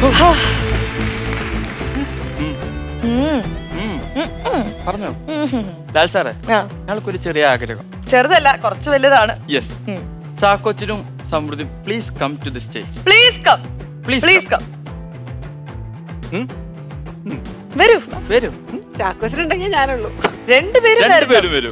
പറഞ്ഞോ ലാൽ സാറേ, ഞങ്ങൾക്കൊരു ചെറിയ ആഗ്രഹം. ചെറുതല്ല, കുറച്ച് വലുതാണ്. യെസ്, ചാക്കോച്ചനും Samriddhi please come to the stage. Please come, please come. വരൂ വരൂ. ചാക്കോച്ചനുണ്ടെങ്കിൽ ഞാനുള്ളൂ. രണ്ടുപേരും വരൂ.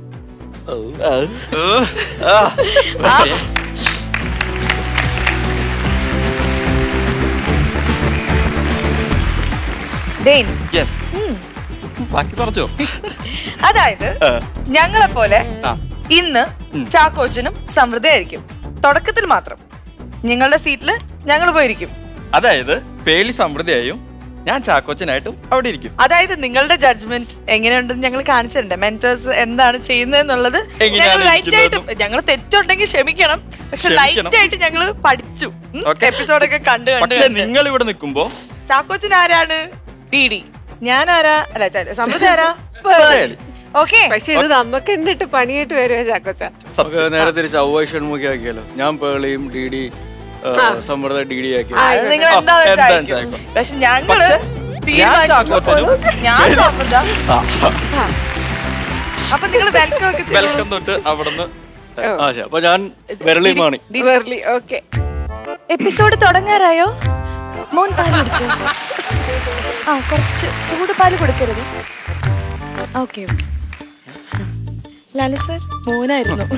ബാക്കി പറഞ്ഞോ. അതായത് ഞങ്ങളെ പോലെ ഇന്ന് ചാക്കോച്ചനും സമൃദ്ധയായിരിക്കും. തുടക്കത്തിൽ മാത്രം നിങ്ങളുടെ സീറ്റില് ഞങ്ങൾ പോയിരിക്കും. അതായത് പേളി സമൃദ്ധിയായും ഞാൻ ചാക്കോച്ചനായിട്ടും അവിടെ ഇരിക്കും. അതായത് നിങ്ങളുടെ ജഡ്ജ്മെന്റ് എങ്ങനെയുണ്ടെന്ന് ഞങ്ങൾ കാണിച്ചിട്ടുണ്ട്. മെന്റേഴ്സ് എന്താണ് ചെയ്യുന്നതെന്നുള്ളത് ഞങ്ങൾ തെറ്റുണ്ടെങ്കിൽ ക്ഷമിക്കണം. പക്ഷെ ലൈറ്റ് ആയിട്ട് ഞങ്ങൾ പഠിച്ചു. എപ്പിസോഡൊക്കെ കണ്ടു. നിങ്ങൾ ഇവിടെ നിൽക്കുമ്പോ ചാക്കോച്ചൻ ആരാണ്? ഡിഡി. ഞാൻ ആരാ? അല്ല, സമൃദ്ധി ആരാ? ഓക്കെ. പക്ഷെ ഇത് നമുക്ക് എന്നിട്ട് പണിയായിട്ട് വരുവേ ചാക്കോച്ച. നേരെ തിരിച്ച് ഔവൈഷൺമുഖി ആക്കിയാലോ? ഞാൻ പേളിയും ഡിഡി സമൃദ്ധ ഡിഡി ആക്കി. നിങ്ങൾ എന്താ പക്ഷെ ഞങ്ങള് ഞാൻ സമൃദ്ധ. അപ്പൊ നിങ്ങൾ വെൽക്കം തൊട്ട് അവിടുന്ന്. അപ്പൊ ഞാൻ വെരളി മാണി. ഓക്കെ. എപ്പിസോഡ് തുടങ്ങാറായോ? മോൻ പാല് കുടിച്ചോ? കുറച്ച് ചൂട് പാല് കൊടുക്കരുത്. ഓക്കെ. ലാലു സർ, മോനായിരുന്നു.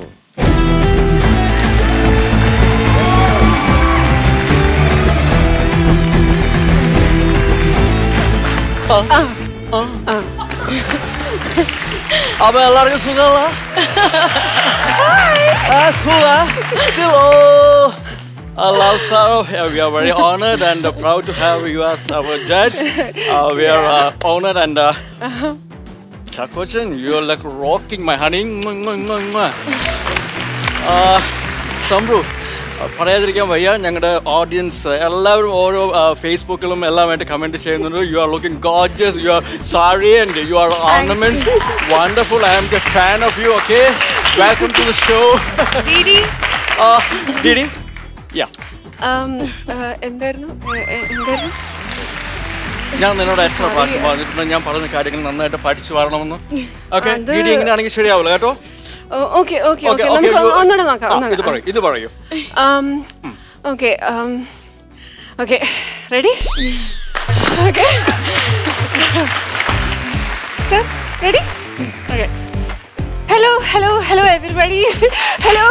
അപ്പൊ എല്ലാവർക്കും സുഖമല്ല? Lal sir, we are very honored and proud to have you as our judge. We are honored and Chackochan, you are like rocking my honey. Samvru, പറയാതിരിക്കാൻ വയ്യ. ഞങ്ങളുടെ ഓഡിയൻസ് എല്ലാവരും ഓരോ ഫേസ്ബുക്കിലും എല്ലാമായിട്ട് കമൻറ്റ് ചെയ്യുന്നുണ്ട്. You are looking gorgeous, you are sari and you are ornaments wonderful. I am a fan of you. Okay, welcome to the show. DD. എന്തായിരുന്നു? ഞാൻ നിന്നോട് എക്സ്ട്രാ പ്രാവശ്യം പറഞ്ഞിട്ടുണ്ട് ഞാൻ പറഞ്ഞ കാര്യങ്ങൾ നന്നായിട്ട് പഠിച്ചു വരണമെന്ന്. ഓക്കെ, ഡിഡി എങ്ങനെയാണെങ്കിൽ ശരിയാവില്ല കേട്ടോ. ഓക്കെ ഓക്കെ ഓക്കെ, ഒന്നുകൂടെ നോക്കാം. ഇത് പറയൂ. Okay okay, ready? Okay, ready? Okay. Hello hello hello everybody. Hello,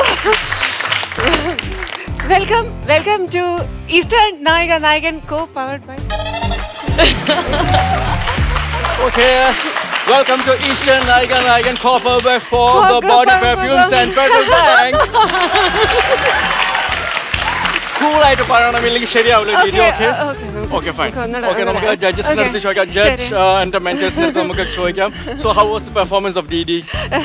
welcome to Eastern Nayika Nayakan co-powered by. Okay, welcome to Eastern Nayika Nayakan co-powered by the Body Perfumes and Federal Bank. Cool ആയിട്ട് പറയണമെങ്കിൽ ശരിയാവില്ല. Okay fine. Okay, നമുക്ക് ജഡ്ജസിന്റെ അടുത്ത് ചോദിക്കാം. Judge and മെന്റേഴ്സിന്റെ അടുത്ത് നമുക്ക് ചോദിക്കാം. So how was the performance of DD?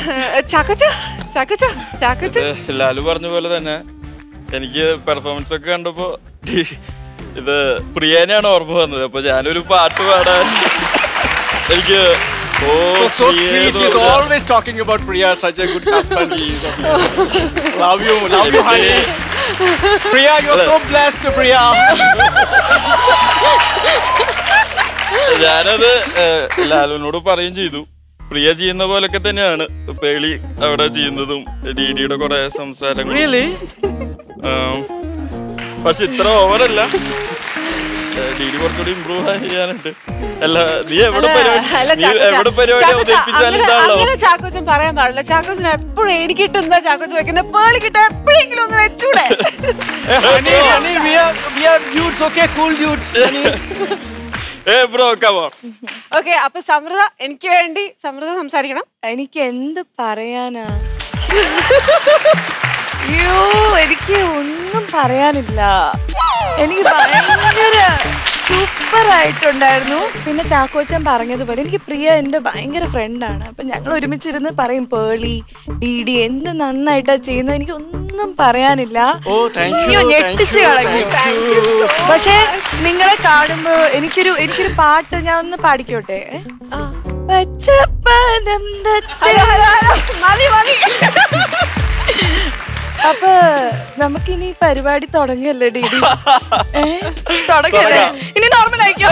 ചാക്കോച്ച ലാലു പറഞ്ഞ പോലെ തന്നെ എനിക്ക് പെർഫോമൻസ് ഒക്കെ കണ്ടപ്പോ ഇത് പ്രിയനെയാണ് ഓർമ്മ വന്നത്. അപ്പൊ ഞാനൊരു പാട്ട് പാടാൻ എനിക്ക് so sweet. He's always talking about Priya, such a good husband he is. Love you honey. Priya, you're so blessed, Priya. ഞാനത് ലാലുവിനോട് പറയുകയും ചെയ്തു. പ്രിയ ചെയ്യുന്ന പോലൊക്കെ തന്നെയാണ് പേളി അവിടെ ചെയ്യുന്നതും ഡിഡിയുടെ കുറെ സംസാരങ്ങൾ. പക്ഷെ ഇത്ര ഓവറല്ല. ഡിഡി കുറച്ചുകൂടി ഇമ്പ്രൂവ് ചെയ്യാനുണ്ട്. അല്ല, നീ എവിടെ പരിപാടി അവതരിപ്പിച്ചാലും ചാക്കോച്ചൻ പറയാൻ പാടില്ല. ചാക്കോച്ചൻ എപ്പോഴും എനിക്ക് കിട്ടുന്ന ചാക്കോച്ചൻ വെക്കുന്ന പേളി കിട്ടാൻ എപ്പോഴെങ്കിലും ഒന്ന് വെച്ചൂടെ? ഓക്കെ, അപ്പൊ സമൃദ്ധ, എനിക്ക് വേണ്ടി സമൃദ്ധ സംസാരിക്കണം. എനിക്ക് എന്ത് പറയാനാ? അയ്യോ, എനിക്ക് ഒന്നും പറയാനില്ല. എനിക്ക് ഭയങ്കര സൂപ്പർ ആയിട്ടുണ്ടായിരുന്നു. പിന്നെ ചാക്കോച്ചൻ പറഞ്ഞതുപോലെ എനിക്ക് പ്രിയ എൻ്റെ ഭയങ്കര ഫ്രണ്ടാണ്. അപ്പം ഞങ്ങൾ ഒരുമിച്ചിരുന്ന് പറയും പേളി ഡിഡി എന്ത് നന്നായിട്ടാ ചെയ്യുന്നത്. എനിക്ക് ഒന്നും പറയാനില്ല. ഞെട്ടിച്ച് കളഞ്ഞു. പക്ഷെ നിങ്ങളെ കാണുമ്പോ എനിക്കൊരു പാട്ട് ഞാൻ ഒന്ന് പാടിക്കോട്ടെ. അപ്പൊ നമുക്കിനി പരിപാടി തുടങ്ങല്ലേ ഡീഡി? തുടങ്ങല്ലേ? ഇനി നോർമൽ ആയിക്കോ.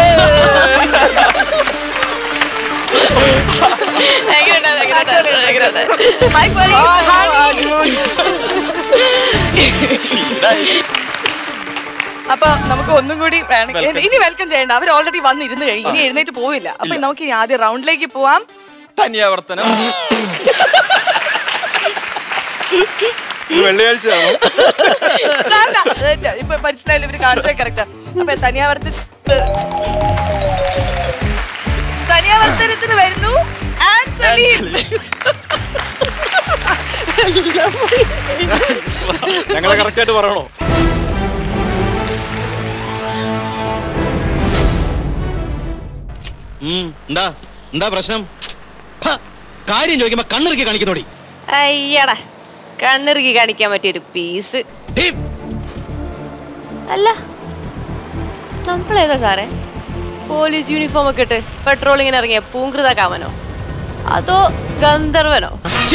അപ്പൊ നമുക്ക് ഒന്നും കൂടി വേണം. ഇനി വെൽക്കം ചെയ്യണ്ട, അവർ ഓൾറെഡി വന്നിരുന്ന് കഴിഞ്ഞു. ഇനി എഴുന്നേറ്റ് പോവില്ല. അപ്പൊ നമുക്ക് ഇനി ആദ്യം റൗണ്ടിലേക്ക് പോവാം. തനിയാവർത്തനം. വെള്ളിയാഴ്ചയാണോ? ഇപ്പൊ മനസ്സിലായാലും ഇവര് കാണിച്ചത് കറക്റ്റാ. അപ്പൊ തനിയാവർത്തനത്തിന് വരുന്നു ഞങ്ങളെ കറക്റ്റായിട്ട് പറയണോ? എന്താ എന്താ പ്രശ്നം? കാര്യം ചോദിക്കുമ്പോ കണ്ണിറുക്കി കാണിക്കുന്നോടി. അയ്യടാ, കണ്ണിറുക്കി കാണിക്കാൻ പറ്റിയൊരു പീസ് അല്ല. നമ്മളേതാ സാറേ? പോലീസ് യൂണിഫോം ഒക്കെ ഇട്ട് പെട്രോളിങ്ങിന് ഇറങ്ങിയ പൂങ്കൃത കാമനോ അതോ ഗന്ധർവനോ?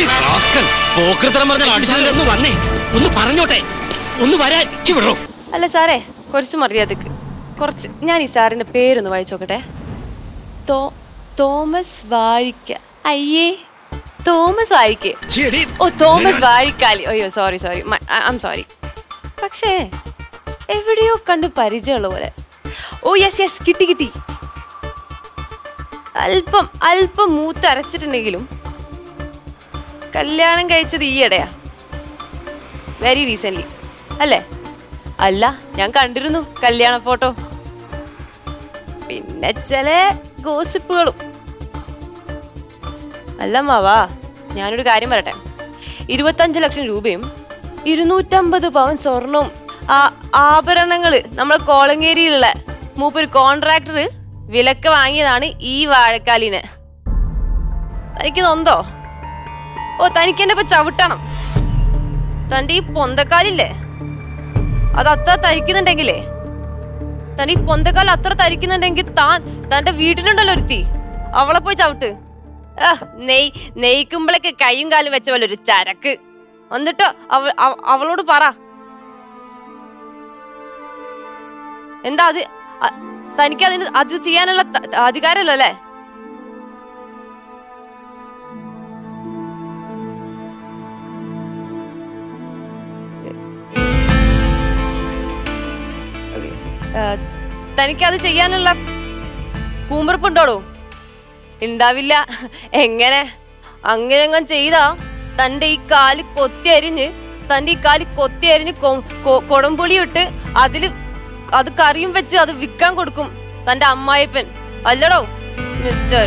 ഒന്ന് പറഞ്ഞോട്ടെ, ഒന്ന് വരാൻ. അല്ല സാറേ, കുറച്ച് മര്യാദക്ക് കുറച്ച്. ഞാൻ ഈ സാറിന്റെ പേരൊന്ന് വായിച്ചോക്കട്ടെ. തോമസ് വാഴിക്ക. അയ്യേ, തോമസ് വാഴിക്ക. ഓ, തോമസ് വാഴിക്കാലി. അയ്യോ, സോറി ഐ ആം സോറി. പക്ഷേ എവിടെയോ കണ്ട് പരിചയമുള്ള പോലെ. ഓ യെസ്, കിട്ടി. അല്പം മൂത്തരച്ചിട്ടുണ്ടെങ്കിലും കല്യാണം കഴിച്ചത് ഈയിടെയാ, വെരി റീസെന്റ് അല്ലേ? അല്ല, ഞാൻ കണ്ടിരുന്നു കല്യാണ ഫോട്ടോ, പിന്നെ ചില ഗോസിപ്പുകളും. അല്ല മാവാ, ഞാനൊരു കാര്യം പറയട്ടെ. 25 ലക്ഷം രൂപയും 250 പവൻ സ്വർണവും ആഭരണങ്ങള് നമ്മളെ കോളങ്ങേരിയിലുള്ള മൂപ്പൊരു കോൺട്രാക്ടർ വിലക്ക് വാങ്ങിയതാണ് ഈ വാഴക്കാലിന്. തനിക്ക് നൊന്തോ? ഓ, തനിക്ക് എന്നെ ഇപ്പൊ ചവിട്ടണം. തന്റെ ഈ പൊന്തക്കാലില്ലേ, അത് അത്ര തരിക്കുന്നുണ്ടെങ്കിലേ, തന്റെ ഈ പൊന്തക്കാൽ അത്ര തരിക്കുന്നുണ്ടെങ്കിൽ തന്റെ വീട്ടിലുണ്ടല്ലോ ഒരുത്തി, അവളെ പോയി ചവിട്ട്. നെയ്ക്കുമ്പോഴൊക്കെ കൈയും കാലും വെച്ച പോലെ ഒരു ചരക്ക്. എന്നിട്ടോ അവളോട് പറ. എന്താ അത്? തനിക്ക് അത് ചെയ്യാനുള്ള അധികാരമല്ലോ അല്ലേ? തനിക്കത് ചെയ്യാനുള്ള കൂമ്പറപ്പുണ്ടോടോ? ഉണ്ടാവില്ല. എങ്ങനെ? അങ്ങനെ ചെയ്താ തന്റെ ഈ കാല് കൊത്തിയരിഞ്ഞ് കൊടംപുളി ഇട്ട് അത് കറിയും വെച്ച് അത് വിൽക്കാൻ കൊടുക്കും തന്റെ അമ്മായിപ്പൻ, അല്ലടോ മിസ്റ്റർ?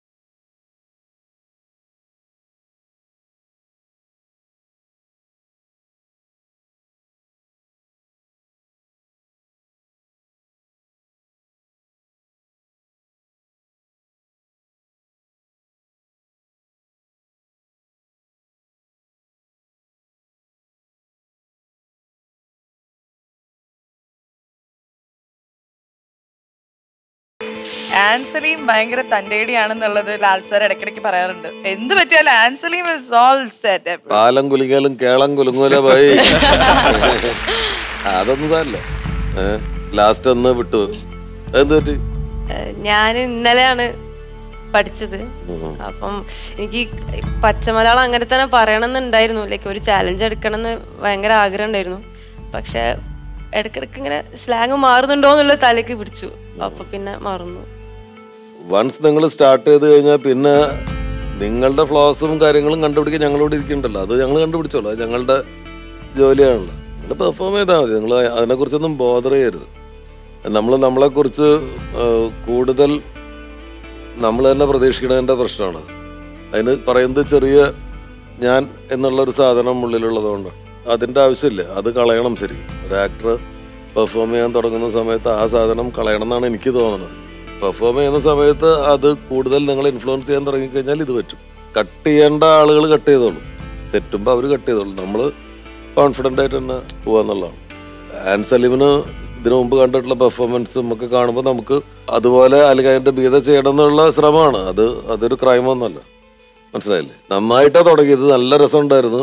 ആൻസലീം ഭയങ്കര തന്റേടിയാണെന്നുള്ളത് ലാൽ സാർ ഇടയ്ക്കിടയ്ക്ക് പറയാറുണ്ട്. എന്ത് പറ്റിയാലും ആൻസലീം ഇസ് ഓൾ സെറ്റ്. പാലം കുലിങ്ങാലും കേളം കുലുങ്ങൂല പോയി. അതൊന്നും തന്നെ ലാസ്റ്റ് ഒന്ന് വിട്ടു. എന്ത് പറ്റി? ഞാൻ ഇന്നലെയാണ് പഠിച്ചത്. അപ്പം എനിക്ക് പച്ചമലയാളം അങ്ങനെ തന്നെ പറയണമെന്നുണ്ടായിരുന്നു. ലൈക്ക് ഒരു ചാലഞ്ച് എടുക്കണമെന്ന് ഭയങ്കര ആഗ്രഹം ഉണ്ടായിരുന്നു. പക്ഷെ ഇടയ്ക്കിടയ്ക്ക് ഇങ്ങനെ സ്ലാങ് മാറുന്നുണ്ടോ എന്നുള്ള തലയ്ക്ക് പിടിച്ചു. അപ്പൊ പിന്നെ മറന്നു. വൺസ് നിങ്ങൾ സ്റ്റാർട്ട് ചെയ്ത് കഴിഞ്ഞാൽ പിന്നെ നിങ്ങളുടെ ഫ്ലോസും കാര്യങ്ങളും കണ്ടുപിടിക്കാൻ ഞങ്ങളോട് ഇരിക്കണ്ടല്ലോ. അത് ഞങ്ങൾ കണ്ടുപിടിച്ചോളൂ. അത് ഞങ്ങളുടെ ജോലിയാണല്ലോ. നിങ്ങൾ പെർഫോം ചെയ്താൽ മതി. നിങ്ങൾ അതിനെക്കുറിച്ചൊന്നും ബോധർ ചെയ്യരുത്. നമ്മളെക്കുറിച്ച് കൂടുതൽ നമ്മൾ തന്നെ പ്രതീക്ഷിക്കുന്നതിൻ്റെ പ്രശ്നമാണ്. അതിന് പറയുന്നത് ചെറിയ ഞാൻ എന്നുള്ളൊരു സാധനം ഉള്ളിലുള്ളതുകൊണ്ട് അതിൻ്റെ ആവശ്യമില്ല. അത് കളയണം. ശരി, ഒരു ആക്ടർ പെർഫോം ചെയ്യാൻ തുടങ്ങുന്ന സമയത്ത് ആ സാധനം കളയണം എന്നാണ് എനിക്ക് തോന്നുന്നത്. പെർഫോം ചെയ്യുന്ന സമയത്ത് അത് കൂടുതൽ നിങ്ങൾ ഇൻഫ്ലുവൻസ് ചെയ്യാൻ തുടങ്ങിക്കഴിഞ്ഞാൽ ഇത് പറ്റും. കട്ട് ചെയ്യേണ്ട ആളുകൾ കട്ട് ചെയ്തോളും. തെറ്റുമ്പോൾ അവർ കട്ട് ചെയ്തോളും. നമ്മൾ കോൺഫിഡൻ്റ് ആയിട്ട് തന്നെ പോകാന്നുള്ളതാണ്. ആൻസലീമിന് ഇതിനു മുമ്പ് കണ്ടിട്ടുള്ള പെർഫോമൻസും ഒക്കെ കാണുമ്പോൾ നമുക്ക് അതുപോലെ അല്ലെങ്കിൽ അതിൻ്റെ ഭീത ചെയ്യണം എന്നുള്ള ശ്രമമാണ്. അതൊരു ക്രൈമൊന്നുമല്ല. മനസ്സിലായില്ലേ? നന്നായിട്ടാണ് തുടങ്ങിയത്. നല്ല രസമുണ്ടായിരുന്നു.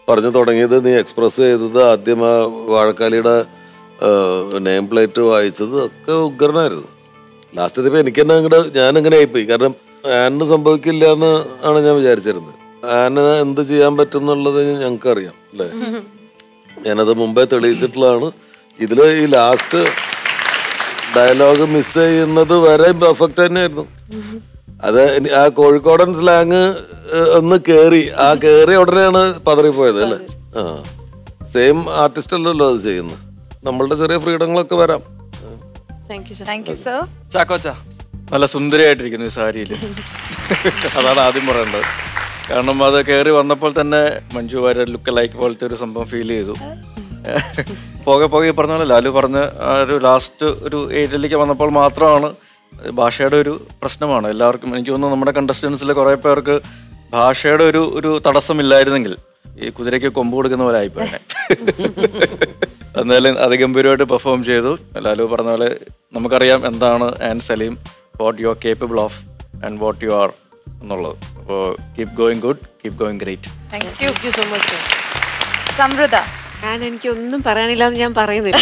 പറഞ്ഞു തുടങ്ങിയത്, നീ എക്സ്പ്രസ് ചെയ്തത്, ആദ്യം ആ വാഴക്കാലിയുടെ നെയിം പ്ലേറ്റ് വായിച്ചത് ഒക്കെ ഉഗ്രനായിരുന്നു. ലാസ്റ്റ് ഇപ്പം എനിക്ക് തന്നെ ഞാനിങ്ങനെ ആയിപ്പോയി. കാരണം ആനിന് സംഭവിക്കില്ല എന്ന് ആണ് ഞാൻ വിചാരിച്ചിരുന്നത്. ആന് എന്ത് ചെയ്യാൻ പറ്റും എന്നുള്ളത് ഞങ്ങൾക്കറിയാം അല്ലേ. ഞാനത് മുമ്പേ തെളിയിച്ചിട്ടുള്ളതാണ്. ഇതിൽ ഈ ലാസ്റ്റ് ഡയലോഗ് മിസ് ചെയ്യുന്നത് വരെ പെർഫെക്റ്റ് തന്നെയായിരുന്നു. അത് ആ കോഴിക്കോടൻ സ്ലാങ് ഒന്ന് കേറിയ ഉടനെയാണ് പതറിപ്പോയത് അല്ലേ. ആ സെയിം ആർട്ടിസ്റ്റ് അല്ലല്ലോ അത് ചെയ്യുന്നത്. നമ്മളുടെ ചെറിയ ഫ്രീഡങ്ങളൊക്കെ വരാം. ചാക്കോച്ച നല്ല സുന്ദരിയായിട്ടിരിക്കുന്നു ഈ സാരിയിൽ. അതാണ് ആദ്യം പറയേണ്ടത്. കാരണം അത് കയറി വന്നപ്പോൾ തന്നെ മഞ്ജു വാര്യർ ലുക്ക് ലൈക്ക് പോലത്തെ ഒരു സംഭവം ഫീൽ ചെയ്തു. പോകെ ഈ പറഞ്ഞ പോലെ ലാലു പറഞ്ഞ ഒരു ലാസ്റ്റ് ഒരു ഏരിയയിലേക്ക് വന്നപ്പോൾ മാത്രമാണ് ഭാഷയുടെ ഒരു പ്രശ്നമാണ് എല്ലാവർക്കും. എനിക്ക് തോന്നുന്നു നമ്മുടെ കണ്ടസ്റ്റൻസിൽ കുറേ പേർക്ക് ഭാഷയുടെ ഒരു തടസ്സമില്ലായിരുന്നെങ്കിൽ ഈ കുതിരയ്ക്ക് കൊമ്പ് കൊടുക്കുന്ന പോലെ ആയിപ്പോയി. എന്നാലും അതിഗംഭീരമായിട്ട് പെർഫോം ചെയ്തു. ലാലു പറഞ്ഞ പോലെ നമുക്കറിയാം എന്താണ് and Saleem, what you are capable of and what you are എന്നുള്ളത്. അപ്പോൾ keep going good, keep going great. Thank you so much. Samriddha, എനിക്കൊന്നും പറയാനില്ലാന്ന് ഞാൻ പറയുന്നില്ല.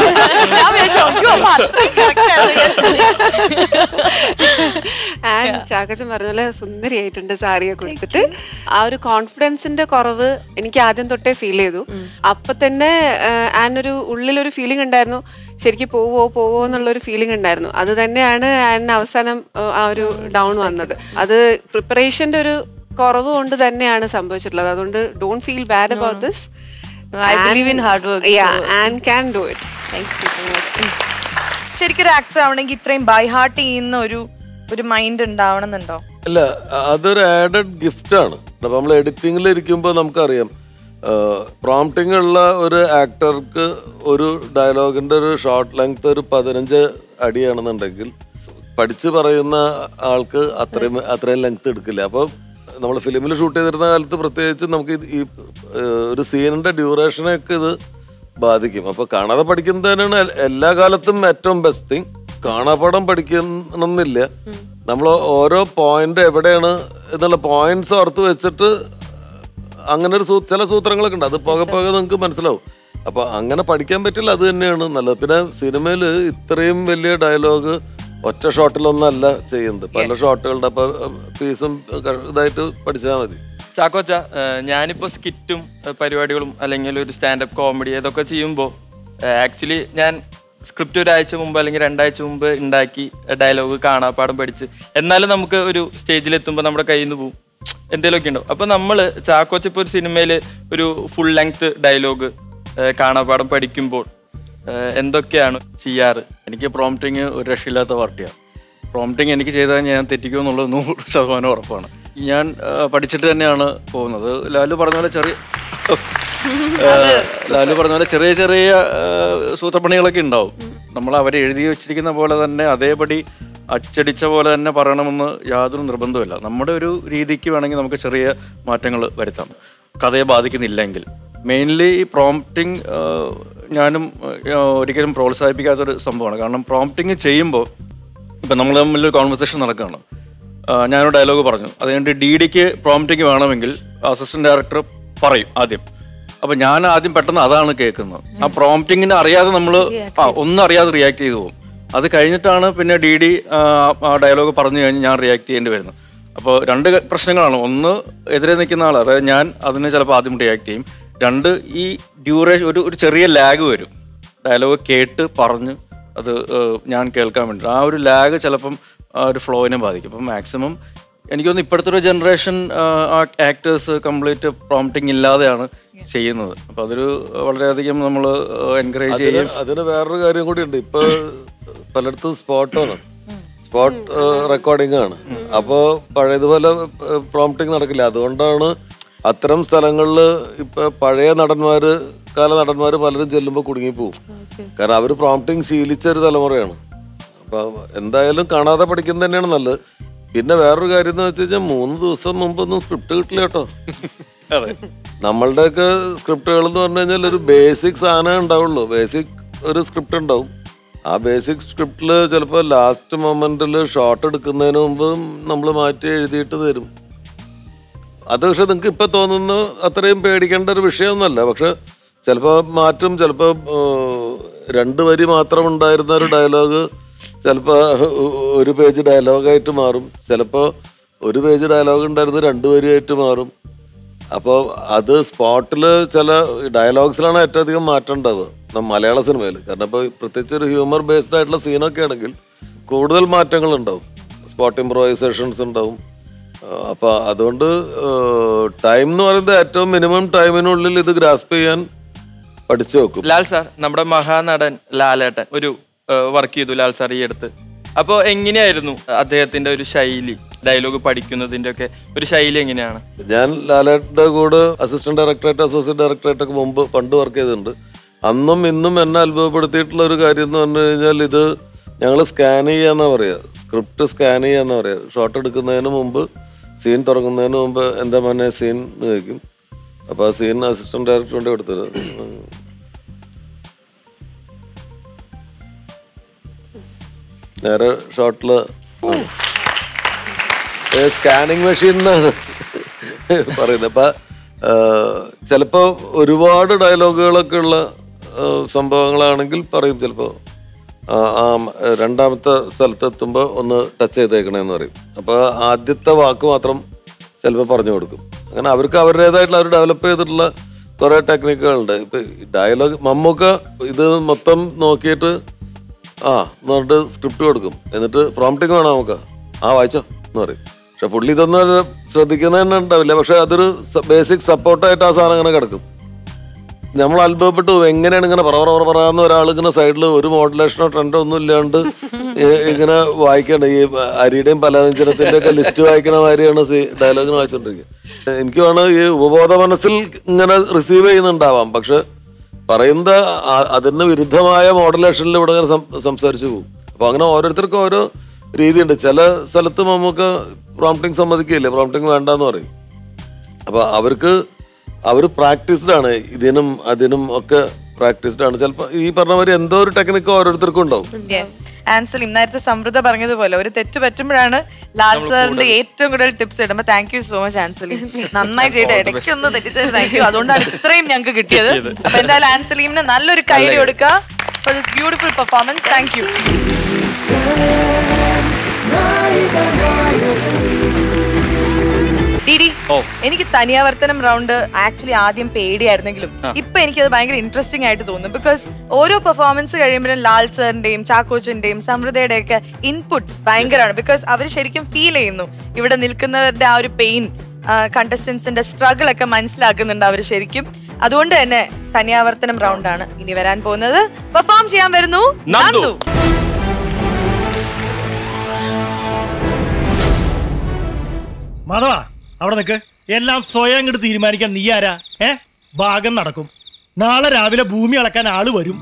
ചാക്കച്ചൻ പറഞ്ഞ പോലെ സുന്ദരിയായിട്ടുണ്ട് സാരിയെ കൊടുത്തിട്ട്. ആ ഒരു കോൺഫിഡൻസിന്റെ കുറവ് എനിക്ക് ആദ്യം തൊട്ടേ ഫീൽ ചെയ്തു. അപ്പൊ തന്നെ ആനൊരു ഉള്ളിലൊരു ഫീലിംഗ് ഉണ്ടായിരുന്നു, ശരിക്കും പോവോ എന്നുള്ളൊരു ഫീലിംഗ് ഉണ്ടായിരുന്നു. അത് തന്നെയാണ് ആന അവസാനം ആ ഒരു ഡൗൺ വന്നത്. അത് പ്രിപ്പറേഷന്റെ ഒരു കുറവ് കൊണ്ട് തന്നെയാണ് സംഭവിച്ചിട്ടുള്ളത്. അതുകൊണ്ട് don't feel bad about this. I believe in hard work. Yeah, and can do it. Thank you so much. ശരിക്കും ഒരു ആക്ടർ ആവണമെങ്കിൽ ഇത്രയും ബൈ ഹാർട്ട് ചെയ്യുന്ന ഒരു മൈൻഡ് ഉണ്ടാവണമെന്നുണ്ടോ? അല്ല, അതൊരു ആഡഡ് ഗിഫ്റ്റ് ആണ്. നമ്മൾ എഡിറ്റിംഗിൽ ഇരിക്കുമ്പോൾ നമുക്കറിയാം, പ്രോംപ്റ്റിംഗ് ഉള്ള ഒരു ആക്ടർക്ക് ഒരു ഡയലോഗിന്റെ ഒരു ഷോർട്ട് ലെങ്ത് ഒരു 15 അടിയാണെന്നുണ്ടെങ്കിൽ പഠിച്ച് പറയുന്ന ആൾക്ക് അത്രയും ലെങ്ത് എടുക്കില്ല. അപ്പോൾ നമ്മൾ ഫിലിമിൽ ഷൂട്ട് ചെയ്തിരുന്ന കാലത്ത് പ്രത്യേകിച്ച് നമുക്ക് ഈ ഒരു സീനിന്റെ ഡ്യൂറേഷനൊക്കെ ഇത് ബാധിക്കും. അപ്പോൾ കാണാതെ പഠിക്കുന്നത് തന്നെയാണ് എല്ലാ കാലത്തും ഏറ്റവും ബെസ്റ്റ് തിങ്. കാണാപ്പാടം പഠിക്കണമെന്നില്ല. നമ്മൾ ഓരോ പോയിന്റ് എവിടെയാണ് എന്നുള്ള പോയിന്റ്സ് ഓർത്ത് വെച്ചിട്ട് അങ്ങനെ ഒരു ചില സൂത്രങ്ങളൊക്കെ ഉണ്ട്. അത് പോകെ നിങ്ങൾക്ക് മനസ്സിലാവും. അപ്പോൾ അങ്ങനെ പഠിക്കാൻ പറ്റില്ല, അത് തന്നെയാണ് നല്ലത്. പിന്നെ സിനിമയിൽ ഇത്രയും വലിയ ഡയലോഗ് ഒറ്റ ഷോട്ടിലൊന്നല്ല ചെയ്യുന്നത്, പല ഷോട്ടുകളുടെ. അപ്പൊ പീസും ഇതായിട്ട് പഠിച്ചാൽ മതി. ചാക്കോച്ച, ഞാനിപ്പോൾ സ്കിറ്റും പരിപാടികളും അല്ലെങ്കിൽ ഒരു സ്റ്റാൻഡപ്പ് കോമഡി ഇതൊക്കെ ചെയ്യുമ്പോൾ ആക്ച്വലി ഞാൻ സ്ക്രിപ്റ്റ് ഒരാഴ്ച മുമ്പ് അല്ലെങ്കിൽ 2 ആഴ്ച മുമ്പ് ഉണ്ടാക്കി ഡയലോഗ് കാണാപ്പാടം പഠിച്ച്, എന്നാലും നമുക്ക് ഒരു സ്റ്റേജിലെത്തുമ്പോൾ നമ്മുടെ കയ്യിൽ നിന്ന് പോവും, എന്തെങ്കിലുമൊക്കെ ഉണ്ടാവും. അപ്പോൾ നമ്മൾ ചാക്കോച്ച ഇപ്പോൾ ഒരു സിനിമയിൽ ഒരു ഫുൾ ലെങ്ത് ഡയലോഗ് കാണാപ്പാടം പഠിക്കുമ്പോൾ എന്തൊക്കെയാണ് ചെയ്യാറ്? എനിക്ക് പ്രോംപ്റ്റിങ് ഒരു രക്ഷയില്ലാത്ത പാർട്ടിയാണ്. പ്രോംപ്റ്റിങ് എനിക്ക് ചെയ്താൽ ഞാൻ തെറ്റിക്കുമെന്നുള്ളത് 100% ഉറപ്പാണ്. ഞാൻ പഠിച്ചിട്ട് തന്നെയാണ് പോകുന്നത്. ലാലു പറഞ്ഞ പോലെ ചെറിയ ചെറിയ സൂത്രപ്പണികളൊക്കെ ഉണ്ടാവും. നമ്മൾ അവരെ എഴുതി വെച്ചിരിക്കുന്ന പോലെ തന്നെ അതേപടി അച്ചടിച്ച പോലെ തന്നെ പറയണമെന്ന് യാതൊരു നിർബന്ധമില്ല. നമ്മുടെ ഒരു രീതിക്ക് വേണമെങ്കിൽ നമുക്ക് ചെറിയ മാറ്റങ്ങൾ വരുത്താം, കഥയെ ബാധിക്കുന്നില്ലെങ്കിൽ. മെയിൻലി ഈ പ്രോംപ്റ്റിങ് ഞാനും ഒരിക്കലും പ്രോത്സാഹിപ്പിക്കാത്തൊരു സംഭവമാണ്. കാരണം പ്രോംപ്റ്റിങ് ചെയ്യുമ്പോൾ ഇപ്പം നമ്മൾ തമ്മിലൊരു കോൺവെർസേഷൻ നടക്കുകയാണ്, ഞാനൊരു ഡയലോഗ് പറഞ്ഞു, അത് കഴിഞ്ഞിട്ട് DDക്ക് പ്രോംപ്റ്റിങ് വേണമെങ്കിൽ അസിസ്റ്റന്റ് ഡയറക്ടർ പറയും ആദ്യം. അപ്പം ഞാൻ ആദ്യം പെട്ടെന്ന് അതാണ് കേൾക്കുന്നത്. ആ പ്രോംപ്റ്റിങ്ങിന് അറിയാതെ നമ്മൾ ഒന്നും അറിയാതെ റിയാക്ട് ചെയ്തു പോകും. അത് കഴിഞ്ഞിട്ടാണ് പിന്നെ DD ആ ഡയലോഗ് പറഞ്ഞു കഴിഞ്ഞ് ഞാൻ റിയാക്ട് ചെയ്യേണ്ടി വരുന്നത്. അപ്പോൾ 2 പ്രശ്നങ്ങളാണ്. ഒന്ന്, എതിരെ നിൽക്കുന്ന ആൾ, അതായത് ഞാൻ അതിന് ചിലപ്പോൾ ആദ്യം റിയാക്ട് ചെയ്യും. 2, ഈ ഡ്യൂറേഷൻ ഒരു ചെറിയ ലാഗ് വരും, ഡയലോഗ് കേട്ട് പറഞ്ഞ് അത് ഞാൻ കേൾക്കാൻ വേണ്ടി. ആ ഒരു ലാഗ് ചിലപ്പം ഒരു ഫ്ലോയിനെ ബാധിക്കും. അപ്പം മാക്സിമം എനിക്ക് തോന്നുന്നു ഇപ്പോഴത്തെ ഒരു ജനറേഷൻ ആക്ടേഴ്സ് കംപ്ലീറ്റ് പ്രോംപ്റ്റിംഗ് ഇല്ലാതെയാണ് ചെയ്യുന്നത്. അപ്പം അതൊരു വളരെയധികം നമ്മൾ എൻകറേജ് ചെയ്യും. അതിന് വേറൊരു കാര്യം കൂടി ഉണ്ട്. ഇപ്പൊ പലയിടത്തും സ്പോട്ട് റെക്കോർഡിംഗ് ആണ്. അപ്പോൾ പഴയതുപോലെ പ്രോംപ്റ്റിംഗ് നടക്കില്ല. അതുകൊണ്ടാണ് അത്തരം സ്ഥലങ്ങളിൽ ഇപ്പൊ പഴയ കാല നടന്മാര് പലരും ചെല്ലുമ്പോൾ കുടുങ്ങിപ്പോവും. കാരണം അവര് പ്രോംപ്റ്റിംഗ് ശീലിച്ച ഒരു തലമുറയാണ്. അപ്പൊ എന്തായാലും കാണാതെ പഠിക്കുന്നത് തന്നെയാണ് നല്ലത്. പിന്നെ വേറൊരു കാര്യം എന്ന് വെച്ച് കഴിഞ്ഞാൽ 3 ദിവസം മുമ്പൊന്നും സ്ക്രിപ്റ്റ് കിട്ടില്ല കേട്ടോ. നമ്മളുടെയൊക്കെ സ്ക്രിപ്റ്റുകൾ എന്ന് പറഞ്ഞു കഴിഞ്ഞാൽ ഒരു ബേസിക് സാധനം ഉണ്ടാവുള്ളൂ. ബേസിക് ഒരു സ്ക്രിപ്റ്റ് ഉണ്ടാവും. ആ ബേസിക് സ്ക്രിപ്റ്റിൽ ചിലപ്പോൾ ലാസ്റ്റ് മൊമെന്റിൽ ഷോട്ട് എടുക്കുന്നതിന് മുമ്പ് നമ്മൾ മാറ്റി എഴുതിയിട്ട് തരും. അത് പക്ഷെ നിങ്ങൾക്ക് ഇപ്പം തോന്നുന്നു അത്രയും പേടിക്കേണ്ട ഒരു വിഷയമൊന്നുമല്ല. പക്ഷെ ചിലപ്പോൾ മാറ്റും, ചിലപ്പോൾ 2 വരി മാത്രം ഉണ്ടായിരുന്ന ഒരു ഡയലോഗ് ചിലപ്പോൾ 1 പേജ് ഡയലോഗായിട്ട് മാറും, ചിലപ്പോൾ 1 പേജ് ഡയലോഗ് ഉണ്ടായിരുന്നത് 2 വരിയായിട്ട് മാറും. അപ്പോൾ അത് സ്പോട്ടിൽ ചില ഡയലോഗ്സിലാണ് ഏറ്റവും അധികം മാറ്റം ഉണ്ടാവുക മലയാള സിനിമയിൽ. കാരണം ഇപ്പോൾ പ്രത്യേകിച്ച് ഒരു ഹ്യൂമർ ബേസ്ഡ് ആയിട്ടുള്ള സീനൊക്കെ ആണെങ്കിൽ കൂടുതൽ മാറ്റങ്ങൾ ഉണ്ടാവും, സ്പോട്ട് ഇംപ്രൂവൈസേഷൻസ് ഉണ്ടാവും. അപ്പോൾ അതുകൊണ്ട് ടൈം എന്ന് പറയുന്നത് ഏറ്റവും മിനിമം ടൈമിനുള്ളിൽ ഇത് ഗ്രാസ്പ് ചെയ്യാൻ പഠിച്ചു വെക്കും. ലാൽ സാർ, നമ്മുടെ മഹാനടൻ ലാലേട്ടൻ ഒരു വർക്ക് ചെയ്തു ലാൽ സാർ ഈ അടുത്ത്. അപ്പോൾ എങ്ങനെയായിരുന്നു അദ്ദേഹത്തിന്റെ ഒരു ശൈലി, ഡയലോഗ് പഠിക്കുന്നതിന്റെ ഒക്കെ ഒരു ശൈലി എങ്ങനെയാണ്? ഞാൻ ലാലേട്ടൻ്റെ കൂടെ അസിസ്റ്റന്റ് ഡയറക്ടറേറ്റ്, അസോസിയേറ്റ് ഡയറക്ടറേറ്റ് ഒക്കെ പണ്ട് വർക്ക് ചെയ്തിട്ടുണ്ട്. അന്നും ഇന്നും എന്നെ അത്ഭുതപ്പെടുത്തിയിട്ടുള്ള ഒരു കാര്യം എന്ന് പറഞ്ഞു കഴിഞ്ഞാൽ ഇത് ഞങ്ങൾ സ്കാൻ ചെയ്യാന്നാ പറയുക, സ്ക്രിപ്റ്റ് സ്കാൻ ചെയ്യാന്നാ പറയുക. ഷോട്ട് എടുക്കുന്നതിന് മുമ്പ്, സീൻ തുടങ്ങുന്നതിന് മുമ്പ് എന്താ മോനെ സീൻ എന്ന് ചോദിക്കും. അപ്പോൾ ആ സീൻ അസിസ്റ്റന്റ് ഡയറക്ടർ കൊണ്ട് കൊടുത്തത് നേരെ ഷോട്ടില് സ്കാനിങ് മെഷീൻ എന്നാണ് പറയുന്നത്. അപ്പം ചിലപ്പോൾ ഒരുപാട് ഡയലോഗുകളൊക്കെ ഉള്ള സംഭവങ്ങളാണെങ്കിൽ പറയും, ചിലപ്പോൾ രണ്ടാമത്തെ സ്ഥലത്തെത്തുമ്പോൾ ഒന്ന് ടച്ച് ചെയ്തേക്കണേന്ന് പറയും. അപ്പോൾ ആദ്യത്തെ വാക്ക് മാത്രം ചിലപ്പോൾ പറഞ്ഞു കൊടുക്കും. അങ്ങനെ അവർക്ക് അവരുടേതായിട്ടുള്ള അവർ ഡെവലപ്പ് ചെയ്തിട്ടുള്ള കുറേ ടെക്നിക്കുകളുണ്ട്. ഇപ്പം ഡയലോഗ് മമ്മൂക്ക ഇത് മൊത്തം നോക്കിയിട്ട് എന്ന് പറഞ്ഞിട്ട് സ്ക്രിപ്റ്റ് കൊടുക്കും, എന്നിട്ട് പ്രോംപ്റ്റിങ് വേണം നമുക്ക് വായിച്ചോ എന്ന് പറയും. പക്ഷെ പുള്ളി ഇതൊന്നും ശ്രദ്ധിക്കുന്ന തന്നെ ഉണ്ടാവില്ല. പക്ഷെ അതൊരു ബേസിക് സപ്പോർട്ടായിട്ട് ആ സാധനം അങ്ങനെ കിടക്കും. നമ്മൾ അത്ഭുതപ്പെട്ടു എങ്ങനെയാണ് ഇങ്ങനെ പറയാന്ന് ഒരാൾ ഇങ്ങനെ സൈഡിൽ ഒരു മോഡുലേഷനോ ട്രെൻഡോ ഒന്നും ഇല്ലാണ്ട് ഇങ്ങനെ വായിക്കണ്ട. ഈ അരിയുടെയും പലവ്യഞ്ജനത്തിൻ്റെ ഒക്കെ ലിസ്റ്റ് വായിക്കണ മാതിരിയാണ് ഡയലോഗിന് വായിച്ചോണ്ടിരിക്കുക. എനിക്ക് വേണം ഈ ഉപബോധ മനസ്സിൽ ഇങ്ങനെ റിസീവ് ചെയ്യുന്നുണ്ടാവാം, പക്ഷെ പറയുന്നത് അതിന് വിരുദ്ധമായ മോഡുലേഷനിൽ ഇവിടെ ഇങ്ങനെ സംസാരിച്ചു പോകും. അപ്പോൾ അങ്ങനെ ഓരോരുത്തർക്കും ഓരോ രീതിയുണ്ട്. ചില സ്ഥലത്ത് നമുക്ക് പ്രോംപ്റ്റിങ് സമ്മതിക്കില്ല, പ്രോംപ്റ്റിങ് വേണ്ടെന്ന് പറയും. അപ്പോൾ അവർ പ്രാക്ടീസ്ഡ് ആണ്, ഇതിനും അതിനും ഒക്കെ പ്രാക്ടീസ്ഡ് ആണ്. ചിലപ്പോൾ ഈ പറഞ്ഞ മാതിരി എന്തോ ഒരു ടെക്നിക്ക് ഓരോരുത്തർക്കും ഉണ്ടാവും. ആൻസലിം നേരത്തെ സമൃദ്ധ പറഞ്ഞതുപോലെ ഒരു തെറ്റ് പറ്റുമ്പോഴാണ് ലാൽ സാറിന്റെ ഏറ്റവും കൂടുതൽ ടിപ്സ് ഇടുമ്പോൾ. Thank you so much Anzalim, നന്നായി ചെയ്തിട്ട് ഇടയ്ക്കൊന്ന് തെറ്റിച്ചത് താങ്ക് യു. അതുകൊണ്ടാണ് ഇത്രയും ഞങ്ങൾക്ക് കിട്ടിയത്. അപ്പൊ എന്തായാലും ആൻസലിമിന് നല്ലൊരു കൈയ്യടി കൊടുക്കുക for this beautiful performance. Thank you. എനിക്ക് തനിയാവർത്തനം റൗണ്ട് ആക്ച്വലി ആദ്യം പേടിയായിരുന്നെങ്കിലും ഇപ്പൊ എനിക്കത് ഭയങ്കര ഇൻട്രസ്റ്റിംഗ് ആയിട്ട് തോന്നുന്നു. ബിക്കോസ് ഓരോ പെർഫോമൻസ് കഴിയുമ്പോഴും ലാൽ സാറിന്റെയും ചാക്കോച്ചന്റെയും സമൃദ്ധയുടെ ഒക്കെ ഇൻപുട്സ് ഭയങ്കരമാണ്. ബിക്കോസ് അവർ ശരിക്കും ഫീൽ ചെയ്യുന്നു ഇവിടെ നിൽക്കുന്നവരുടെ ആ ഒരു പെയിൻ, കണ്ടസ്റ്റൻസിന്റെ സ്ട്രഗിൾ ഒക്കെ മനസ്സിലാക്കുന്നുണ്ട് അവർ ശരിക്കും. അതുകൊണ്ട് തന്നെ തനിയാവർത്തനം റൗണ്ടാണ് ഇനി വരാൻ പോകുന്നത്. പെർഫോം ചെയ്യാൻ വരുന്നു നന്ദു. മാധവ അവിടെ നിൽക്ക്. എല്ലാം സ്വയം അങ്ങോട്ട് തീരുമാനിക്കാൻ നീ ആരാ? ഭാഗം നടക്കും. നാളെ രാവിലെ ഭൂമി അളക്കാൻ ആള് വരും.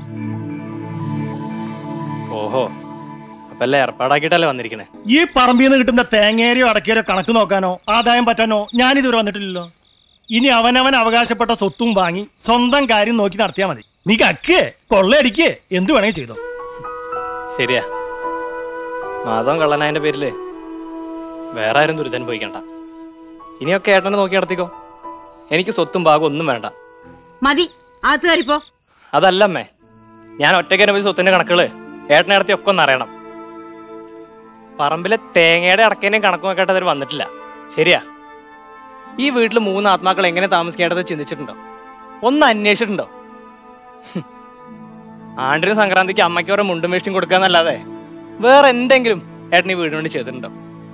ഓഹോ, അപ്പല്ലേ ഏർപ്പാടാക്കിയിട്ടല്ലേ വന്നിരിക്കണേ? ഈ പറമ്പിൽ നിന്ന് കിട്ടുന്ന തേങ്ങേരയോ അടക്കേരോ കണക്ക് നോക്കാനോ ആദായം പറ്റാനോ ഞാനിതുവരെ വന്നിട്ടില്ലല്ലോ. ഇനി അവനവൻ അവകാശപ്പെട്ട സ്വത്തും വാങ്ങി സ്വന്തം കാര്യം നോക്കി നടത്തിയാ മതി. നീ കക്കേ കൊള്ളയടിക്കേ എന്ത് വേണമെങ്കിൽ ചെയ്തോ. ശരിയാ, മാധവൻ കള്ളനായന്റെ പേരില് വേറെ ആരും ദുരിതം പോയിക്കണ്ട. ഇനിയൊക്കെ ഏട്ടനെ നോക്കി നടത്തിക്കോ. എനിക്ക് സ്വത്തും ഭാഗം ഒന്നും വേണ്ട. മതി, അത് കയറിപ്പോ. അതല്ലമ്മേ, ഞാൻ ഒറ്റയ്ക്ക് പോയി സ്വത്തിന്റെ കണക്കുകള് ഏട്ടനെ നടത്തി ഒക്കെ ഒന്ന് അറിയണം. പറമ്പിലെ തേങ്ങയുടെ അടക്കേന്റെയും കണക്കും ഒക്കെ ആയിട്ട് അവർ വന്നിട്ടില്ല. ശരിയാ, ഈ വീട്ടിൽ 3 ആത്മാക്കൾ എങ്ങനെ താമസിക്കേണ്ടത് ചിന്തിച്ചിട്ടുണ്ടോ? ഒന്ന് അന്വേഷിച്ചിട്ടുണ്ടോ? ആണ്ടിനും സംക്രാന്തിക്ക് അമ്മയ്ക്ക് ഓരോ മുണ്ടും വേഷ്ടിയും കൊടുക്കാന്നല്ലാതെ വേറെ എന്തെങ്കിലും ഏട്ടൻ ഈ വീടിന് വേണ്ടി ചെയ്തിട്ടുണ്ടോ?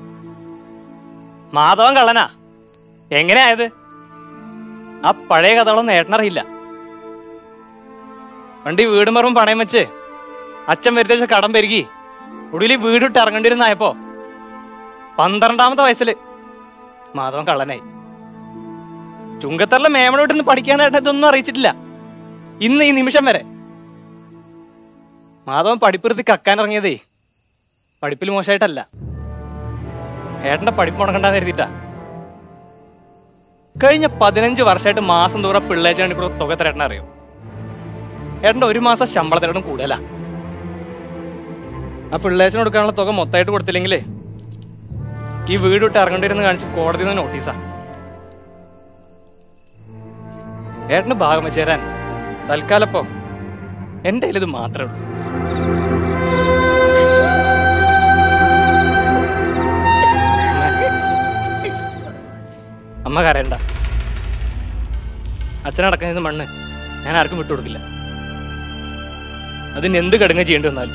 മാധവൻ കള്ളനാ. എങ്ങനെയായത്? ആ പഴയ കഥകളൊന്നും ഏട്ടനറിയില്ല. പണ്ട് ഈ വീടും പറമ്പും പണയം വെച്ച് അച്ഛൻ വരുത്തിച്ച കടം പെരുകി ഒടുവിൽ വീട് വിട്ട് ഇറങ്ങേണ്ടിരുന്നായപ്പോ 12ാമത്തെ വയസ്സിൽ മാധവൻ കള്ളനായി. ചുങ്കത്തറിലെ മേമണ വീട്ടിൽ നിന്ന് പഠിക്കാനായിട്ട് ഇതൊന്നും അറിയിച്ചിട്ടില്ല ഇന്ന് ഈ നിമിഷം വരെ. മാധവൻ പഠിപ്പിറുത്തി കക്കാനിറങ്ങിയതേ പഠിപ്പിൽ മോശമായിട്ടല്ല, ഏട്ടന്റെ പഠിപ്പ് മുടക്കണ്ടെന്ന് കരുതിയിട്ടാ. കഴിഞ്ഞ 15 വർഷമായിട്ട് മാസം തോറും പിള്ളേച്ചനെ തുക തരേട്ടനെ അറിയോ? ഏട്ടൻ്റെ 1 മാസം ശമ്പളത്തിനോടും കൂടുതലാ. ആ പിള്ളേച്ചന് കൊടുക്കാനുള്ള തുക മൊത്തമായിട്ട് കൊടുത്തില്ലെങ്കിലേ ഈ വീട് വിട്ട് ഇറങ്ങേണ്ടിരുന്ന് കാണിച്ച് കോടതിയിൽ നിന്ന് നോട്ടീസാ. ഏട്ടന് ഭാഗം വെച്ച് തരാൻ തൽക്കാലപ്പോ എൻ്റെ കയ്യിൽ ഇത് മാത്രമേ ഉള്ളൂ. അമ്മ കരയണ്ട. അച്ഛനടക്കുന്ന മണ്ണ് ഞാൻ ആർക്കും വിട്ടുകൊടുക്കില്ല. അതിന് എന്ത് കടുങ്ങ ചെയ്യേണ്ടി വന്നാലും.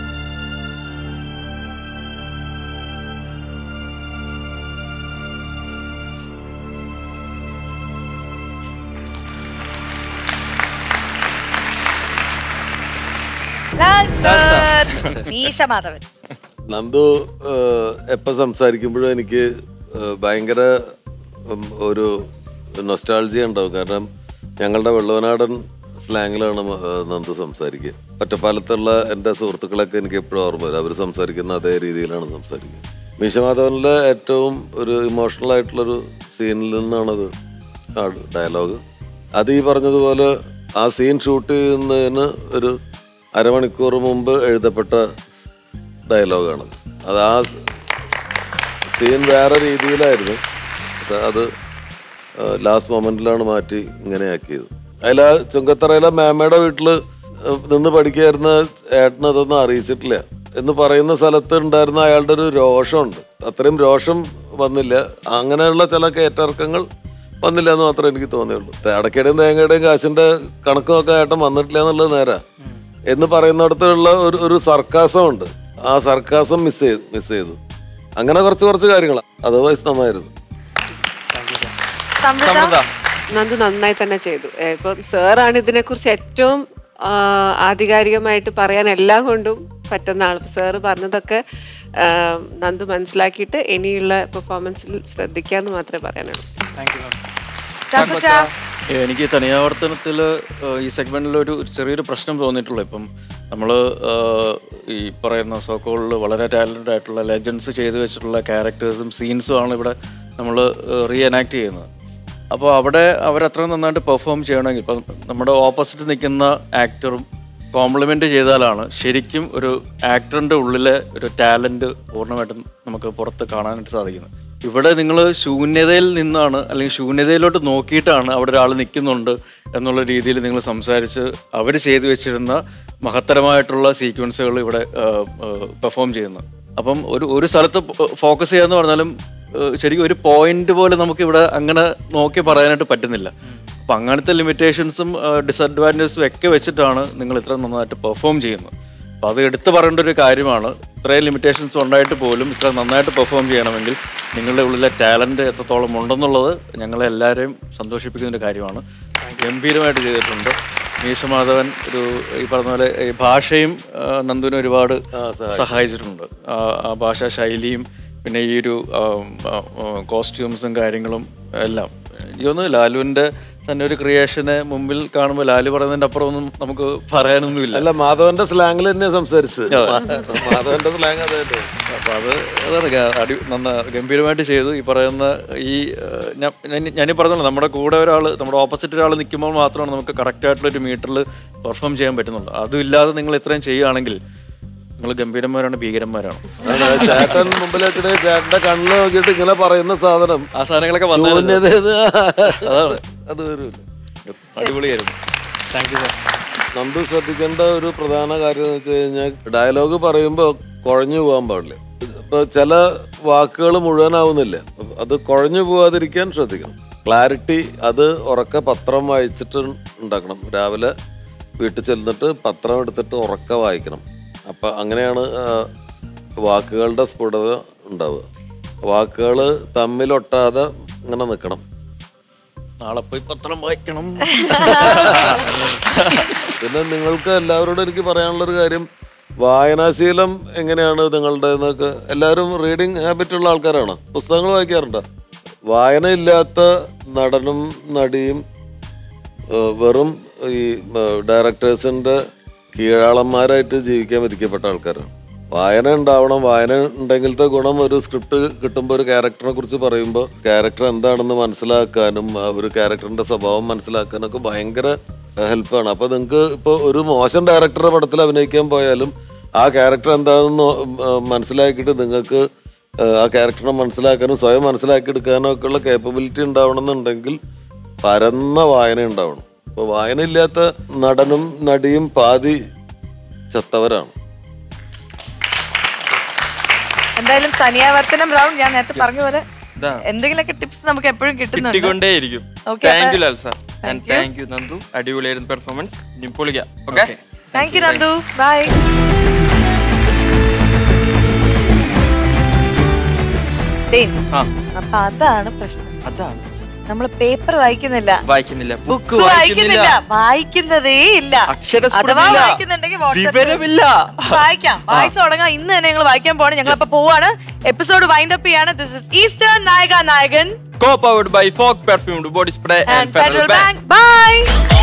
നന്ദു എപ്പോൾ സംസാരിക്കുമ്പോഴും എനിക്ക് ഭയങ്കര ഒരു നൊസ്റ്റാൾജിയ ഉണ്ടാവും. കാരണം ഞങ്ങളുടെ വെള്ളവനാടൻ സ്ലാങ്ങിലാണ് നന്ദു സംസാരിക്കുക. ഒറ്റപ്പാലത്തുള്ള എൻ്റെ സുഹൃത്തുക്കളൊക്കെ എനിക്ക് എപ്പോഴും ഓർമ്മ വരും. അവർ സംസാരിക്കുന്ന അതേ രീതിയിലാണ് സംസാരിക്കുക. മീശമാധവനിലെ ഏറ്റവും ഒരു ഇമോഷണൽ ആയിട്ടുള്ളൊരു സീനിൽ നിന്നാണത് ആ ഡയലോഗ്. അത് ഈ പറഞ്ഞതുപോലെ ആ സീൻ ഷൂട്ട് ചെയ്യുന്നതിന് ഒരു അരമണിക്കൂർ മുമ്പ് എഴുതപ്പെട്ട ഡയലോഗാണ്. അത് ആ സീൻ വേറെ രീതിയിലായിരുന്നു. അത് ലാസ്റ്റ് മൊമെന്റിലാണ് മാറ്റി ഇങ്ങനെയാക്കിയത്. അതിൽ ആ ചുങ്കത്തറയിലെ മേമയുടെ വീട്ടിൽ നിന്ന് പഠിക്കായിരുന്ന ഏട്ടന് അതൊന്നും അറിയിച്ചിട്ടില്ല എന്ന് പറയുന്ന സ്ഥലത്ത് ഉണ്ടായിരുന്ന അയാളുടെ ഒരു രോഷമുണ്ട്. അത്രയും രോഷം വന്നില്ല. അങ്ങനെയുള്ള ചില കയറ്റിറക്കങ്ങൾ വന്നില്ല എന്ന് മാത്രമേ എനിക്ക് തോന്നിയുള്ളൂ. അടക്കയുടെയും തേങ്ങയുടെയും കാശിന്റെ കണക്കുമൊക്കെ ഏട്ടൻ വന്നിട്ടില്ല എന്നുള്ളത് നേരാ എന്ന് പറയുന്നിടത്തുള്ള ഒരു സർക്കാസം ഉണ്ട്. ആ സർക്കാസം മിസ് ചെയ്തു. അങ്ങനെ കുറച്ച് കാര്യങ്ങൾ അതർവൈസ് നന്നായിരുന്നു. നന്ദു നന്നായി തന്നെ ചെയ്തു. ഇപ്പം സാറാണ് ഇതിനെക്കുറിച്ച് ഏറ്റവും ആധികാരികമായിട്ട് പറയാൻ എല്ലാം കൊണ്ടും പറ്റുന്ന ആൾ. സാറ് പറഞ്ഞതൊക്കെ നന്ദു മനസ്സിലാക്കിയിട്ട് ഇനിയുള്ള പെർഫോമൻസിൽ ശ്രദ്ധിക്കാന്ന് മാത്രമേ പറയാനുള്ളൂ. എനിക്ക് തനിയാവർത്തനത്തിൽ ഈ സെഗ്മെന്റിൽ ഒരു ചെറിയൊരു പ്രശ്നം തോന്നിയിട്ടുള്ളൂ. ഇപ്പം നമ്മൾ ഈ പറയുന്ന സോക്കോളിൽ വളരെ ടാലൻറ്റഡ് ആയിട്ടുള്ള ലെജൻസ് ചെയ്തു വെച്ചിട്ടുള്ള ക്യാരക്ടേഴ്സും സീൻസും ആണ് ഇവിടെ നമ്മൾ റീഎനാക്ട് ചെയ്യുന്നത്. അപ്പോൾ അവിടെ അവരത്ര നന്നായിട്ട് പെർഫോം ചെയ്യണമെങ്കിൽ ഇപ്പം നമ്മുടെ ഓപ്പോസിറ്റ് നിൽക്കുന്ന ആക്ടറും കോംപ്ലിമെൻ്റ് ചെയ്താലാണ് ശരിക്കും ഒരു ആക്ടറിൻ്റെ ഉള്ളിലെ ഒരു ടാലൻറ്റ് പൂർണ്ണമായിട്ടും നമുക്ക് പുറത്ത് കാണാനായിട്ട് സാധിക്കുന്നത്. ഇവിടെ നിങ്ങൾ ശൂന്യതയിൽ നിന്നാണ് അല്ലെങ്കിൽ ശൂന്യതയിലോട്ട് നോക്കിയിട്ടാണ് അവിടെ ഒരാൾ നിൽക്കുന്നുണ്ട് എന്നുള്ള രീതിയിൽ നിങ്ങൾ സംസാരിച്ച് അവർ ചെയ്തു വെച്ചിരുന്ന മഹത്തരമായിട്ടുള്ള സീക്വൻസുകൾ ഇവിടെ പെർഫോം ചെയ്യുന്നത്. അപ്പം ഒരു സ്ഥലത്ത് ഫോക്കസ് ചെയ്യാന്ന് പറഞ്ഞാലും ശരിക്കും ഒരു പോയിന്റ് പോലെ നമുക്കിവിടെ അങ്ങനെ നോക്കി പറയാനായിട്ട് പറ്റുന്നില്ല. അപ്പം അങ്ങനത്തെ ലിമിറ്റേഷൻസും ഡിസഡ്വാൻറ്റേജസും ഒക്കെ വെച്ചിട്ടാണ് നിങ്ങൾ ഇത്ര നന്നായിട്ട് പെർഫോം ചെയ്യുന്നത്. അപ്പം അത് എടുത്തു പറയേണ്ട ഒരു കാര്യമാണ്. ഇത്രയും ലിമിറ്റേഷൻസ് ഉണ്ടായിട്ട് പോലും ഇത്ര നന്നായിട്ട് പെർഫോം ചെയ്യണമെങ്കിൽ നിങ്ങളുടെ ഉള്ളിലെ ടാലൻറ്റ് എത്രത്തോളം ഉണ്ടെന്നുള്ളത് ഞങ്ങളെ എല്ലാവരെയും സന്തോഷിപ്പിക്കുന്ന ഒരു കാര്യമാണ്. ഗംഭീരമായിട്ട് ചെയ്തിട്ടുണ്ട്. മീശമാധവൻ ഈ പറഞ്ഞ പോലെ ഈ ഭാഷയും നന്ദുവിനെ ഒരുപാട് സഹായിച്ചിട്ടുണ്ട്. ആ ഭാഷാ ശൈലിയും പിന്നെ ഈ ഒരു കോസ്റ്റ്യൂംസും കാര്യങ്ങളും എല്ലാം ഇതൊന്നും ലാലുവിൻ്റെ തന്നെ ഒരു ക്രിയേഷനെ മുമ്പിൽ കാണുമ്പോൾ ലാലു പറയുന്നതിൻ്റെ അപ്പുറം ഒന്നും നമുക്ക് പറയാനൊന്നുമില്ല. അല്ല, മാധവന്റെ സ്ലാങ്ങിൽ തന്നെ സംസാരിച്ച് മാധവന്റെ സ്ലാങ് അതായിട്ട്. അപ്പം അതാണ് ഗംഭീരമായിട്ട് ചെയ്തു. ഈ പറയുന്ന ഈ ഞാനീ പറഞ്ഞല്ലോ, നമ്മുടെ കൂടെ ഒരാൾ, നമ്മുടെ ഓപ്പോസിറ്റ് ഒരാൾ നിൽക്കുമ്പോൾ മാത്രമാണ് നമുക്ക് കറക്റ്റായിട്ടുള്ളൊരു മീറ്ററിൽ പെർഫോം ചെയ്യാൻ പറ്റുന്നുള്ളൂ. അതും ഇല്ലാതെ നിങ്ങൾ ഇത്രയും ചെയ്യുകയാണെങ്കിൽ നിങ്ങൾ ഗംഭീരന്മാരാണ്, ഭീകരന്മാരാണ്. ചേട്ടൻ മുമ്പിലേക്ക് ചേട്ടന്റെ കണ്ണിൽ നോക്കിയിട്ട് ഇങ്ങനെ പറയുന്ന സാധനം, ആ സാധനങ്ങളൊക്കെ അതാണ് അത് വരില്ല. അടിപൊളിയായിരുന്നു. Thank you sir. നന്ദു ശ്രദ്ധിക്കേണ്ട ഒരു പ്രധാന കാര്യം എന്ന് വെച്ച് കഴിഞ്ഞാൽ ഡയലോഗ് പറയുമ്പോൾ കുഴഞ്ഞു പോകാൻ പാടില്ല. ഇപ്പൊ ചില വാക്കുകൾ മുഴുവനാവുന്നില്ല, അത് കുഴഞ്ഞു പോകാതിരിക്കാൻ ശ്രദ്ധിക്കണം. ക്ലാരിറ്റി അത് ഉറക്കെ പത്രം വായിച്ചിട്ട് ഉണ്ടാക്കണം. രാവിലെ വീട്ടിൽ ചെന്നിട്ട് പത്രം എടുത്തിട്ട് ഉറക്കെ വായിക്കണം. അപ്പം അങ്ങനെയാണ് വാക്കുകളുടെ സ്ഫുടത ഉണ്ടാവുക. വാക്കുകൾ തമ്മിലൊട്ടാതെ ഇങ്ങനെ നിൽക്കണം. നാളെ പോയി പത്രം വായിക്കണം. പിന്നെ നിങ്ങൾക്ക് എല്ലാവരോടും എനിക്ക് പറയാനുള്ളൊരു കാര്യം, വായനാശീലം എങ്ങനെയാണ് നിങ്ങളുടെ എന്നൊക്കെ. എല്ലാവരും റീഡിങ് ഹാബിറ്റ് ഉള്ള ആൾക്കാരാണ്, പുസ്തകങ്ങൾ വായിക്കാറുണ്ടോ? വായന ഇല്ലാത്ത നടനും നടിയും വെറും ഈ ഡയറക്ടേഴ്സിൻ്റെ കീഴാളന്മാരായിട്ട് ജീവിക്കാൻ വിധിക്കപ്പെട്ട ആൾക്കാരാണ്. വായന ഉണ്ടാവണം. വായന ഉണ്ടെങ്കിലത്തെ ഗുണം, ഒരു സ്ക്രിപ്റ്റ് കിട്ടുമ്പോൾ ഒരു ക്യാരക്ടറിനെ കുറിച്ച് പറയുമ്പോൾ ക്യാരക്ടർ എന്താണെന്ന് മനസ്സിലാക്കാനും ഒരു ക്യാരക്ടറിന്റെ സ്വഭാവം മനസ്സിലാക്കാനൊക്കെ ഭയങ്കര ഹെൽപ്പാണ്. അപ്പോൾ നിങ്ങൾക്ക് ഇപ്പോൾ ഒരു മോശം ഡയറക്ടറുടെ പടത്തിൽ അഭിനയിക്കാൻ പോയാലും ആ ക്യാരക്ടർ എന്താണെന്ന് മനസ്സിലാക്കിയിട്ട് നിങ്ങൾക്ക് ആ ക്യാരക്ടറിനെ മനസ്സിലാക്കാനും സ്വയം മനസ്സിലാക്കിയെടുക്കാനും ഒക്കെ ഉള്ള കേപ്പബിലിറ്റി ഉണ്ടാവണമെന്നുണ്ടെങ്കിൽ പരന്ന വായന ഉണ്ടാവണം. അപ്പൊ വായന ഇല്ലാത്ത നടനും നടിയും പാതി ചത്തവരാണ്. എന്തായാലും തനിയാവർത്തനം റൗണ്ട് ഞാൻ നേരത്തെ പറഞ്ഞ പോലെ എന്തെങ്കിലുമൊക്കെ ടിപ്സ് നമുക്ക് എപ്പോഴും കിട്ടിക്കൊണ്ടേയിരിക്കും. Thank you Lal sir and thank you Nandu. അടിപൊളിയായിരുന്നു പെർഫോമൻസ്. ഇനി പൊളിക്കാം. Okay, thank you Nandu. Bye. അപ്പൊ അതാണ് പ്രശ്നം. നമ്മള് പേപ്പർ വായിക്കുന്നില്ല, ബുക്ക് വായിക്കുന്നില്ല, വായിക്കുന്നതേ ഇല്ല. അഥവാ വായിക്കുന്നുണ്ടെങ്കിൽ വായിക്കാം. വായിച്ചു തുടങ്ങാം. ഇന്ന് തന്നെ ഞങ്ങൾ വായിക്കാൻ പോവാണ്. ഞങ്ങൾ അപ്പൊ പോവാണ്. എപ്പിസോഡ് വൈൻഡ് അപ്പ് ചെയ്യാണ്. This is Eastern Nayika Nayakan, co-powered by Fog Perfumed Body Spray and Federal Bank. Bye.